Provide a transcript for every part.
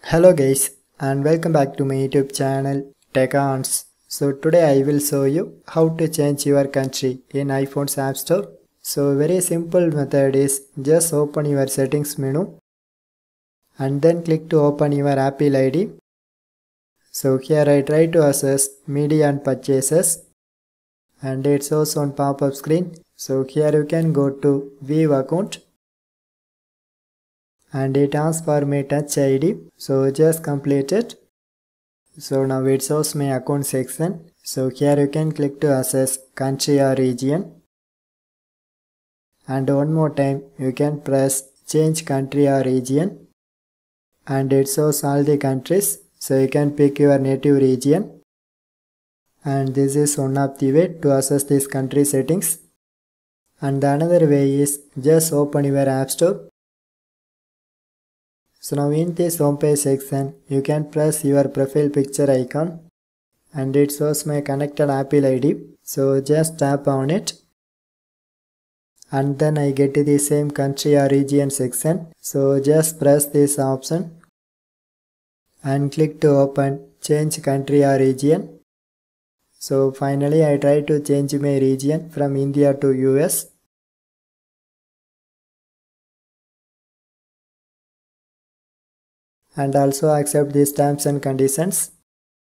Hello guys and welcome back to my YouTube channel Tech Ons. So today I will show you how to change your country in iPhone's App Store. So very simple method is just open your settings menu and then click to open your Apple ID. So here I try to access media and purchases and it shows on pop-up screen. So here you can go to view account and it asks for my touch ID. So just complete it. So now it shows my account section. So here you can click to access country or region. And one more time you can press change country or region. And it shows all the countries. So you can pick your native region. And this is one of the way to access this country settings. And the another way is just open your App Store. So now in this homepage section, you can press your profile picture icon and it shows my connected Apple ID. So just tap on it and then I get to the same country or region section. So just press this option and click to open change country or region. So finally I try to change my region from India to US. And also accept these terms and conditions.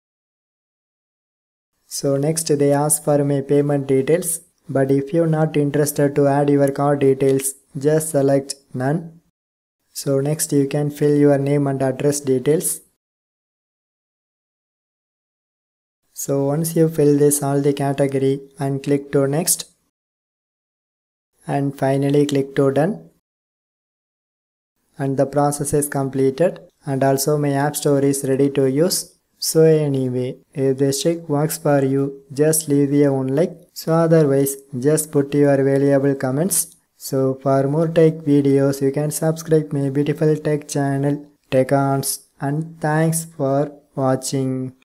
So next they ask for my payment details, but if you're not interested to add your card details, just select none. So next you can fill your name and address details. So once you fill this all the category and click to next and finally click to done. And the process is completed. And also my app store is ready to use. So anyway, if this trick works for you, just leave a one like. So otherwise, just put your valuable comments. So for more tech videos, you can subscribe my beautiful tech channel Tech Ons. And thanks for watching.